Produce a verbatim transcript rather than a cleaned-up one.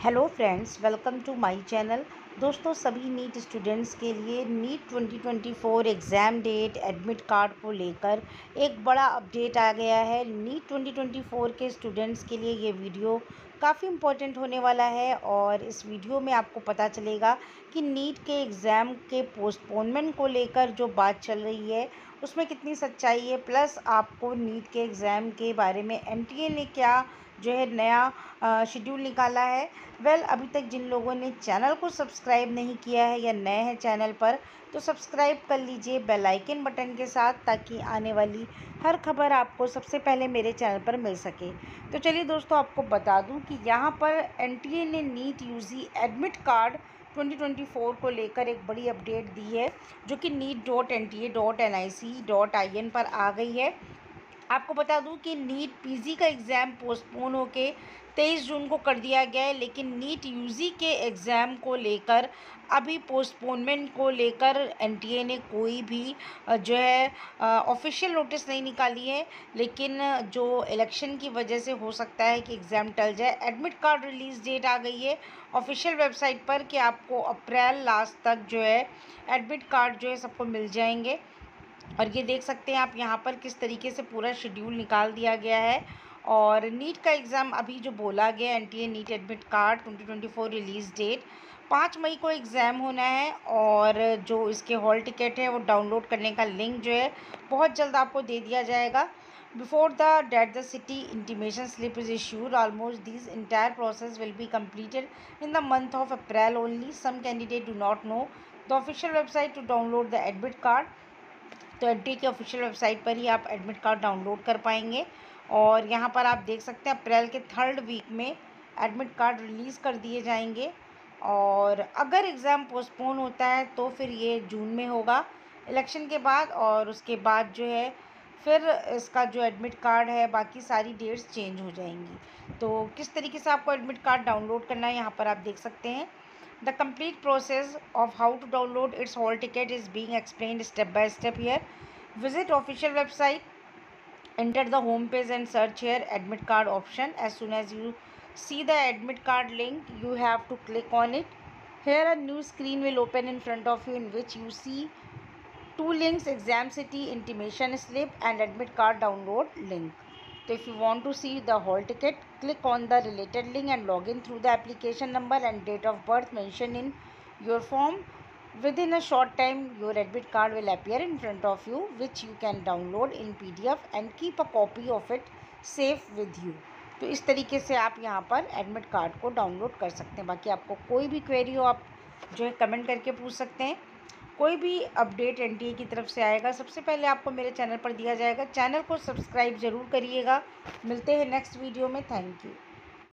Hello friends, welcome to my channel. दोस्तों, सभी NEET students के लिए NEET twenty twenty four exam date admit card को लेकर एक बड़ा अपडेट आ गया है। नीट ट्वेंटी ट्वेंटी फोर के स्टूडेंट्स के लिए ये वीडियो काफ़ी इम्पोर्टेंट होने वाला है और इस वीडियो में आपको पता चलेगा कि नीट के एग्ज़ाम के पोस्टपोनमेंट को लेकर जो बात चल रही है उसमें कितनी सच्चाई है। प्लस आपको नीट के एग्ज़ाम के बारे में एन टी ए ने क्या जो है नया शेड्यूल निकाला है। वेल well, अभी तक जिन लोगों ने चैनल को सब्सक्राइब नहीं किया है या नए हैं चैनल पर, तो सब्सक्राइब कर लीजिए बेल आइकन बटन के साथ, ताकि आने वाली हर खबर आपको सबसे पहले मेरे चैनल पर मिल सके। तो चलिए दोस्तों, आपको बता दूं कि यहाँ पर एन टी ए ने NEET U G admit card twenty twenty four को लेकर एक बड़ी अपडेट दी है, जो कि NEET dot N T A dot N I C dot I N पर आ गई है। आपको बता दूं कि नीट पी जी का एग्ज़ाम पोस्टपोन होके तेईस जून को कर दिया गया है, लेकिन नीट यू जी के एग्ज़ाम को लेकर अभी पोस्टपोनमेंट को लेकर एन टी ए ने कोई भी अ, जो है ऑफिशियल नोटिस नहीं निकाली है। लेकिन जो इलेक्शन की वजह से हो सकता है कि एग्ज़ाम टल जाए। एडमिट कार्ड रिलीज़ डेट आ गई है ऑफिशियल वेबसाइट पर कि आपको अप्रैल लास्ट तक जो है एडमिट कार्ड जो है सबको मिल जाएंगे। और ये देख सकते हैं आप यहाँ पर किस तरीके से पूरा शेड्यूल निकाल दिया गया है। और नीट का एग्ज़ाम अभी जो बोला गया, N T A NEET admit card twenty twenty four release date पाँच मई को एग्ज़ाम होना है। और जो इसके हॉल टिकट है वो डाउनलोड करने का लिंक जो है बहुत जल्द आपको दे दिया जाएगा। Before the date the city intimation slip is issued, almost this entire process will be completed in the month of April only. Some candidate do not know the official website to download the admit card. तो N T A की official website पर ही आप admit card download कर पाएंगे। और यहाँ पर आप देख सकते हैं अप्रैल के थर्ड वीक में एडमिट कार्ड रिलीज़ कर दिए जाएंगे। और अगर एग्ज़ाम पोस्टपोन होता है तो फिर ये जून में होगा इलेक्शन के बाद, और उसके बाद जो है फिर इसका जो एडमिट कार्ड है बाकी सारी डेट्स चेंज हो जाएंगी। तो किस तरीके से आपको एडमिट कार्ड डाउनलोड करना है यहाँ पर आप देख सकते हैं। The complete process of how to download its hall ticket is being explained step by step here. Visit official website, enter the home page and search here admit card option. As soon as you see the admit card link, you have to click on it. Here a new screen will open in front of you, in which you see two links: exam city intimation slip and admit card download link. So if you want to see the hall ticket, click on the related link and log in through the application number and date of birth mentioned in your form. Within a short time, your admit card will appear in front of you, which you can download in P D F and keep a copy of it safe with you. तो इस तरीके से आप यहाँ पर admit card को download कर सकते हैं। बाकी आपको कोई भी क्वेरी हो, आप जो है कमेंट करके पूछ सकते हैं। कोई भी अपडेट एन टी ए की तरफ से आएगा सबसे पहले आपको मेरे चैनल पर दिया जाएगा। चैनल को सब्सक्राइब ज़रूर करिएगा। मिलते हैं नेक्स्ट वीडियो में। Thank you.